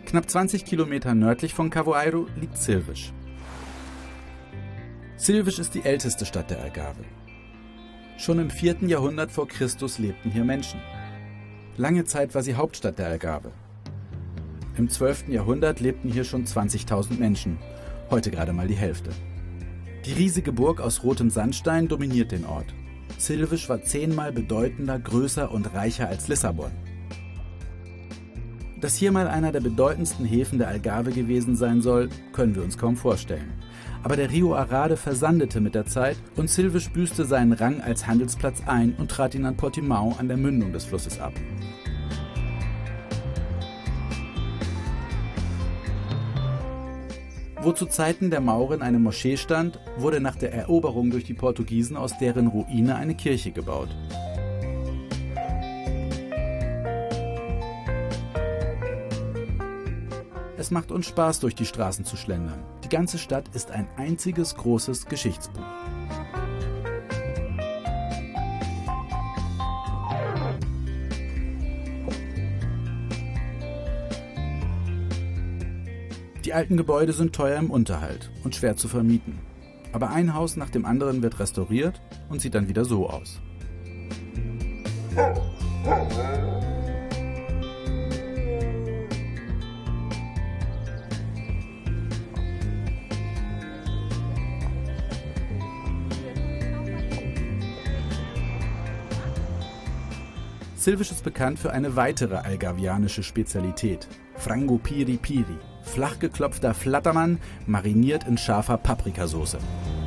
Knapp 20 Kilometer nördlich von Cavoeiro liegt Silves. Silves ist die älteste Stadt der Algarve. Schon im 4. Jahrhundert vor Christus lebten hier Menschen. Lange Zeit war sie Hauptstadt der Algarve. Im 12. Jahrhundert lebten hier schon 20.000 Menschen, heute gerade mal die Hälfte. Die riesige Burg aus rotem Sandstein dominiert den Ort. Silves war 10-mal bedeutender, größer und reicher als Lissabon. Dass hier mal einer der bedeutendsten Häfen der Algarve gewesen sein soll, können wir uns kaum vorstellen. Aber der Rio Arade versandete mit der Zeit und Silves büßte seinen Rang als Handelsplatz ein und trat ihn an Portimão an der Mündung des Flusses ab. Wo zu Zeiten der Mauren eine Moschee stand, wurde nach der Eroberung durch die Portugiesen aus deren Ruine eine Kirche gebaut. Es macht uns Spaß, durch die Straßen zu schlendern. Die ganze Stadt ist ein einziges großes Geschichtsbuch. Die alten Gebäude sind teuer im Unterhalt und schwer zu vermieten. Aber ein Haus nach dem anderen wird restauriert und sieht dann wieder so aus. Silves ist bekannt für eine weitere algarvianische Spezialität, Frango Piri Piri, flach geklopfter Flattermann, mariniert in scharfer Paprikasauce.